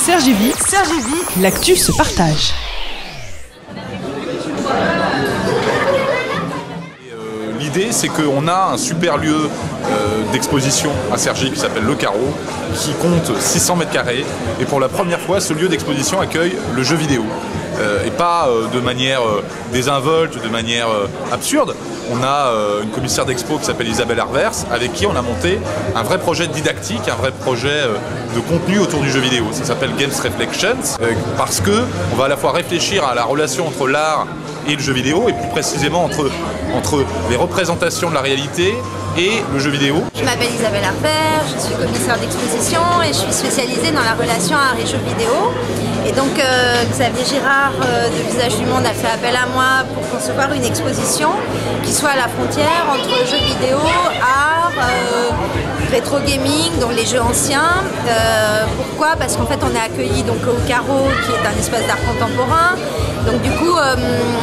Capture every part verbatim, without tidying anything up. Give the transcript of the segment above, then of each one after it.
Sergivi, Sergivi, l'actu se partage. L'idée, c'est qu'on a un super lieu euh, d'exposition à Cergy qui s'appelle Le Carreau, qui compte six cents mètres carrés. Et pour la première fois, ce lieu d'exposition accueille le jeu vidéo. Euh, et pas euh, de manière euh, désinvolte, de manière euh, absurde. On a euh, une commissaire d'expo qui s'appelle Isabelle Arvers, avec qui on a monté un vrai projet didactique, un vrai projet euh, de contenu autour du jeu vidéo. Ça s'appelle Games Reflections, euh, parce qu'on va à la fois réfléchir à la relation entre l'art et le jeu vidéo, et plus précisément entre, entre les représentations de la réalité et le jeu vidéo. Je m'appelle Isabelle Arvers, je suis commissaire d'exposition et je suis spécialisée dans la relation art et jeu vidéo. Et donc euh, Xavier Girard euh, de Visage du Monde a fait appel à moi pour concevoir une exposition qui soit à la frontière entre jeux vidéo, art, euh, rétro gaming, donc les jeux anciens. Euh, pourquoi? Parce qu'en fait on est accueilli donc au Carreau, qui est un espace d'art contemporain. Donc du coup euh,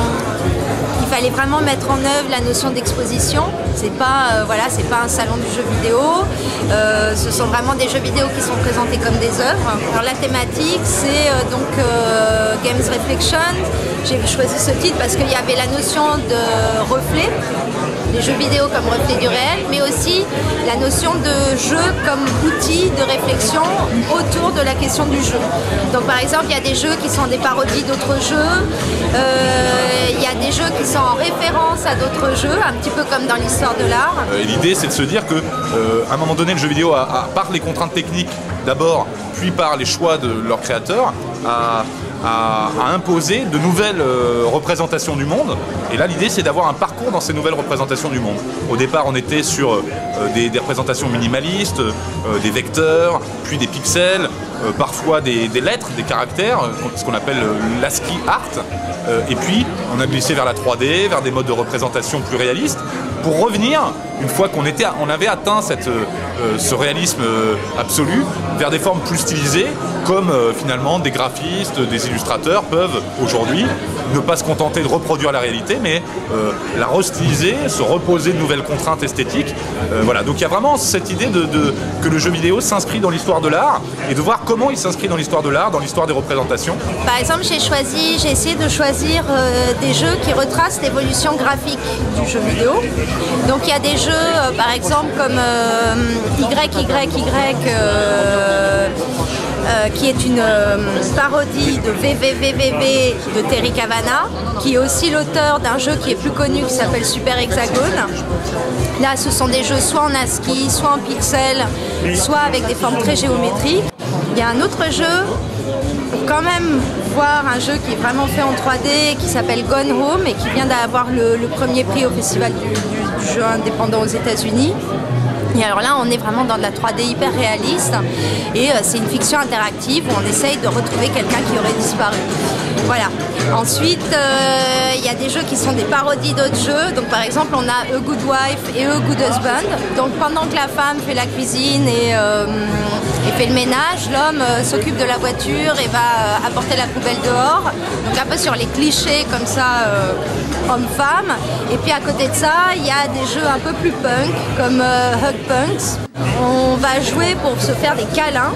il fallait vraiment mettre en œuvre la notion d'exposition. C'est pas, euh, voilà, c'est pas un salon du jeu vidéo. Euh, ce sont vraiment des jeux vidéo qui sont présentés comme des œuvres. Alors la thématique, c'est euh, donc euh, Games Reflections. J'ai choisi ce titre parce qu'il y avait la notion de reflet, les jeux vidéo comme reflet du réel, mais aussi la notion de jeu comme outil de réflexion autour de la question du jeu. Donc par exemple, il y a des jeux qui sont des parodies d'autres jeux, euh, il y a des jeux qui sont en référence à d'autres jeux, un petit peu comme dans l'histoire de l'art. Euh, L'idée, c'est de se dire que, euh, à un moment donné, le jeu vidéo, a, a, par les contraintes techniques d'abord, puis par les choix de leurs créateurs, a À, à imposer de nouvelles euh, représentations du monde. Et là, l'idée, c'est d'avoir un parcours dans ces nouvelles représentations du monde. Au départ, on était sur euh, des, des représentations minimalistes, euh, des vecteurs, puis des pixels, euh, parfois des, des lettres, des caractères, ce qu'on appelle euh, l'ASCII art. Euh, et puis, on a glissé vers la trois D, vers des modes de représentation plus réalistes, pour revenir, une fois qu'on était, on avait atteint cette, euh, ce réalisme euh, absolu, vers des formes plus stylisées, comme euh, finalement des graphistes, des illustrateurs peuvent aujourd'hui ne pas se contenter de reproduire la réalité, mais euh, la restyliser, se reposer de nouvelles contraintes esthétiques. Euh, voilà. Donc il y a vraiment cette idée de, de, que le jeu vidéo s'inscrit dans l'histoire de l'art et de voir comment il s'inscrit dans l'histoire de l'art, dans l'histoire des représentations. Par exemple, j'ai choisi, j'ai essayé de choisir euh, des jeux qui retracent l'évolution graphique du jeu vidéo. Donc il y a des jeux, euh, par exemple, comme euh, Y Y Y, euh, euh, qui est une euh, parodie de V V V V V de Terry Cavanagh, qui est aussi l'auteur d'un jeu qui est plus connu, qui s'appelle Super Hexagone. Là, ce sont des jeux soit en ASCII, soit en pixels, soit avec des formes très géométriques. Il y a un autre jeu, pour quand même voir un jeu qui est vraiment fait en trois D, qui s'appelle Gone Home et qui vient d'avoir le, le premier prix au Festival du, du, du jeu indépendant aux États-Unis. Et alors là, on est vraiment dans de la trois D hyper réaliste et euh, c'est une fiction interactive où on essaye de retrouver quelqu'un qui aurait disparu. Voilà. Ensuite, euh, il y a des jeux qui sont des parodies d'autres jeux. Donc par exemple, on a A Good Wife et A Good Husband. Donc pendant que la femme fait la cuisine et, euh, et fait le ménage, l'homme euh, s'occupe de la voiture et va euh, apporter la poubelle dehors. Donc un peu sur les clichés comme ça, euh, homme-femme. Et puis à côté de ça, il y a des jeux un peu plus punk, comme euh, Hug Punks. On va jouer pour se faire des câlins.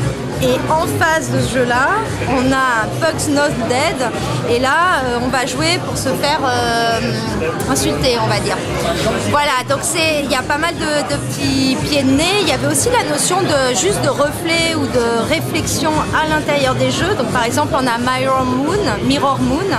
Et en face de ce jeu-là, on a un Puck's Not Dead. Et là, euh, on va jouer pour se faire euh, insulter, on va dire. Voilà, donc il y a pas mal de, de petits pieds de nez. Il y avait aussi la notion de juste de reflet ou de réflexion à l'intérieur des jeux. Donc par exemple, on a Mirror Moon, Mirror Moon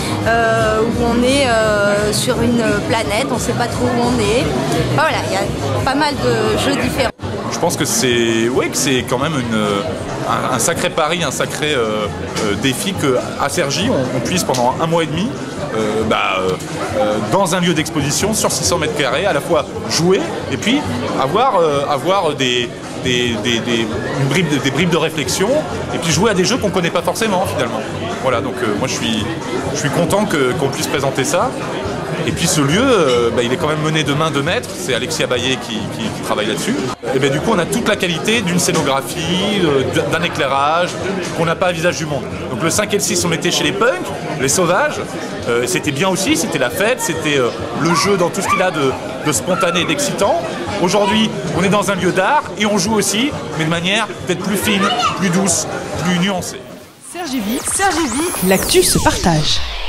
euh, où on est euh, sur une planète, on ne sait pas trop où on est. Voilà, il y a pas mal de jeux différents. Je pense que c'est ouais, que c'est quand même une, un, un sacré pari, un sacré euh, euh, défi qu'à Cergy, on, on puisse pendant un mois et demi, euh, bah, euh, dans un lieu d'exposition sur six cents mètres carrés, à la fois jouer et puis avoir, euh, avoir des, des, des, des, une bribe, des bribes de réflexion et puis jouer à des jeux qu'on ne connaît pas forcément finalement. Voilà, donc euh, moi je suis, je suis content que, qu'on puisse présenter ça. Et puis ce lieu, euh, bah, il est quand même mené de main de maître, c'est Alexis Abayé qui, qui, qui travaille là-dessus. Et ben, du coup on a toute la qualité d'une scénographie, euh, d'un éclairage qu'on n'a pas à Visage du Monde. Donc le cinq et le six on était chez les punks, les sauvages, euh, c'était bien aussi, c'était la fête, c'était euh, le jeu dans tout ce qu'il a de, de spontané, d'excitant. Aujourd'hui, on est dans un lieu d'art et on joue aussi, mais de manière peut-être plus fine, plus douce, plus nuancée. Sergi Vie, Sergi Vie, l'actu se partage.